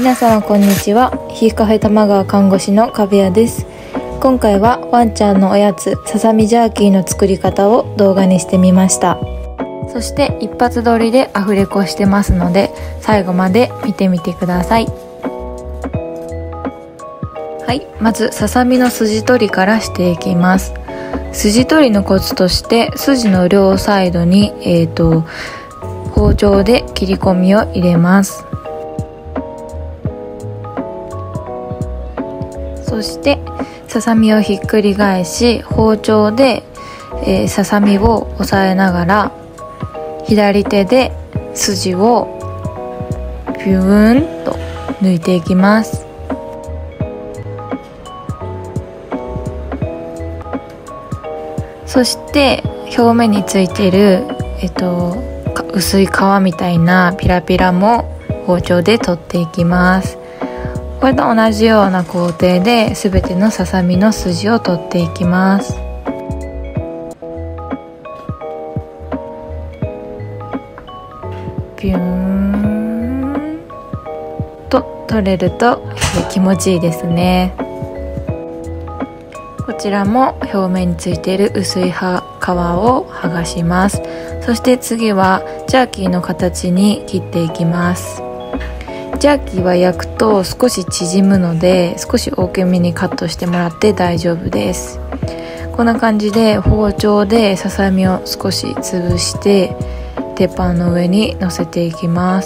皆様こんにちは。ひーカフェ玉川看護師の壁谷です。今回はワンちゃんのおやつささみジャーキーの作り方を動画にしてみました。そして一発撮りでアフレコしてますので、最後まで見てみてください。はい、まずささみの筋取りからしていきます。筋取りのコツとして、筋の両サイドに包丁で切り込みを入れます。そしてささみをひっくり返し、包丁で、ささみを押さえながら左手で筋をビューンと抜いていきます。そして表面についている、薄い皮みたいなピラピラも包丁で取っていきます。これと同じような工程で全てのささみの筋を取っていきます。ビューンと取れると気持ちいいですね。こちらも表面についている薄い皮を剥がします。そして次はジャーキーの形に切っていきます。ジャーキーは焼くと少し縮むので、少し大きめにカットしてもらって大丈夫です。こんな感じで包丁でささみを少し潰して鉄板の上に乗せていきます。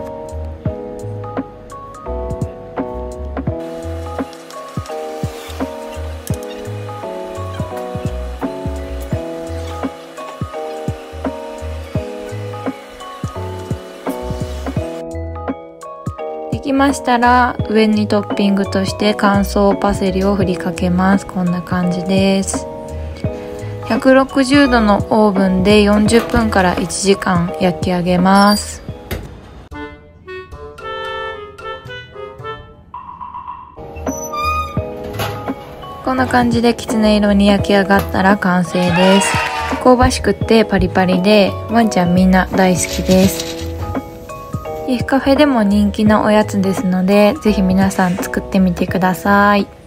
できましたら上にトッピングとして乾燥パセリを振りかけます。こんな感じです。160度のオーブンで40分から1時間焼き上げます。こんな感じできつね色に焼き上がったら完成です。香ばしくてパリパリでワンちゃんみんな大好きです。ひーカフェでも人気のおやつですので、ぜひ皆さん作ってみてください。